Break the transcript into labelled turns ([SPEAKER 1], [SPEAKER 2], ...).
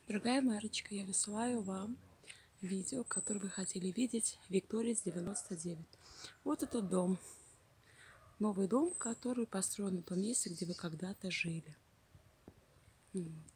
[SPEAKER 1] Дорогая Марочка, я высылаю вам видео, которое вы хотели видеть, Виктория 99. Вот этот дом. Новый дом, который построен на том месте, где вы когда-то жили.